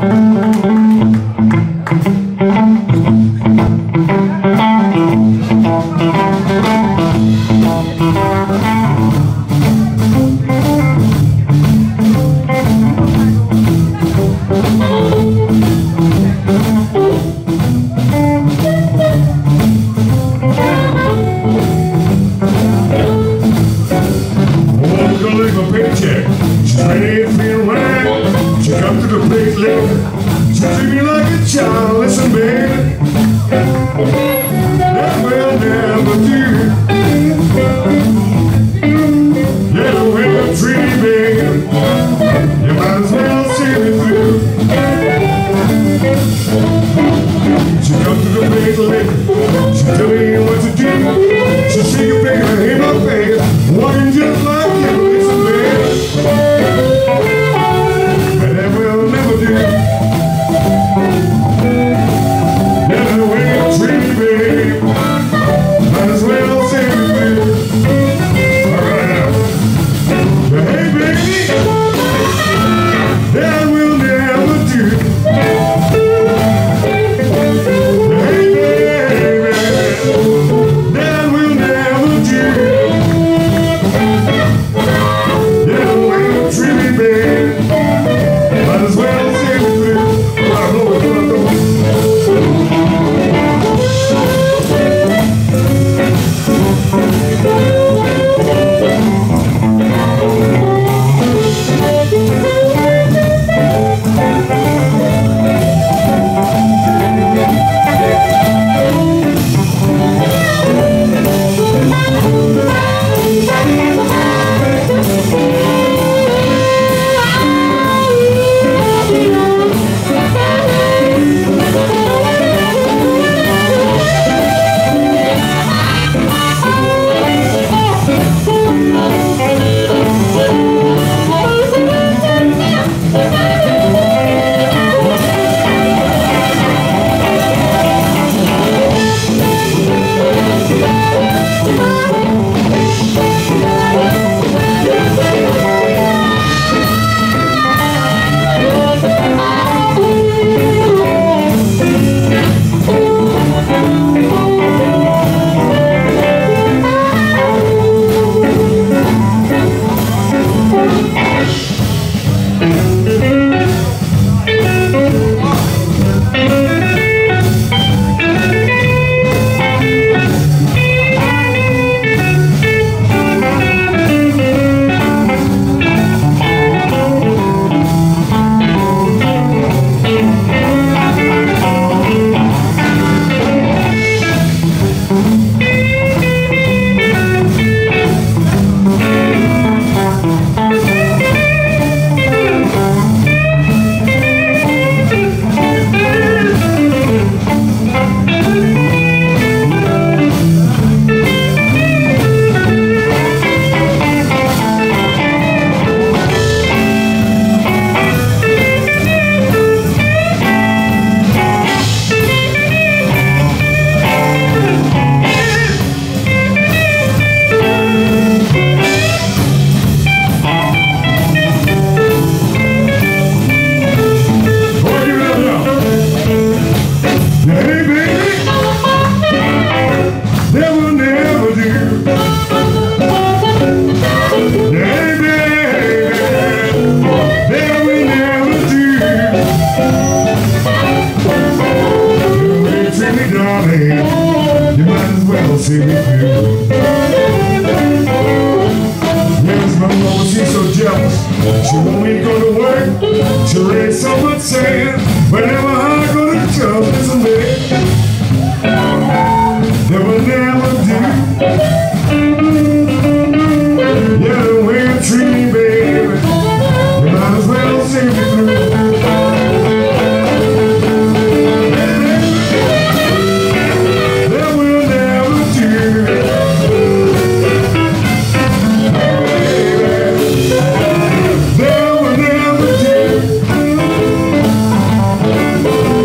Child, listen, baby, that will never do. Yeah, well, treat me, baby, you might as well see me through. She comes to the big lady, she tell me what to do. She see you, baby, in my face, walking just like you, listen, baby, but that will never do. You might as well see me through. Yes, my mama, she's so jealous. She want me to go to work. She raised so much saying, whenever I go to church, listen, baby, they will never do. Yeah, the way you treat me, baby, you might as well see me through. Thank you.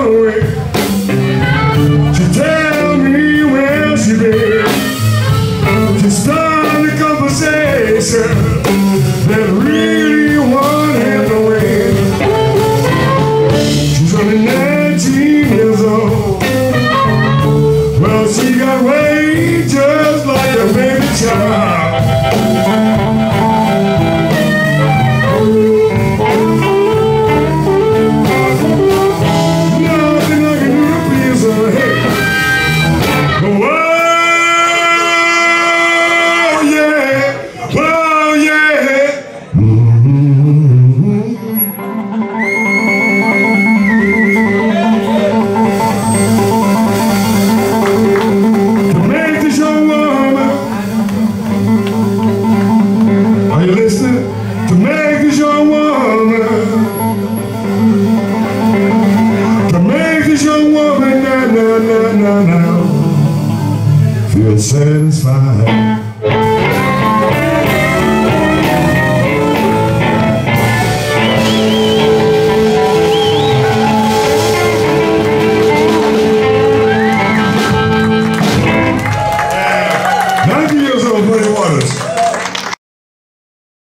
away. She tell me where she been. She start a conversation that really won't have no way. She's only 19 years old. Well, she got way just like a baby child. Nothing I can do to please her. Hey. Whoa, yeah. Whoa, yeah. To make this young woman, are you listening? To make this young woman, to make this young woman now feel satisfied. Yeah. 90 years old, Muddy Waters.